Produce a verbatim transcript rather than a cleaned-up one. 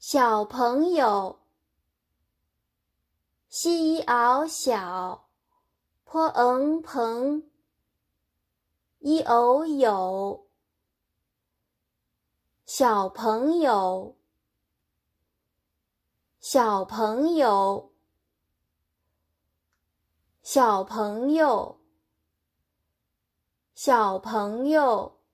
小朋友，西袄小，坡嗯蓬，一偶有。小朋友，小朋友，小朋友，小朋友。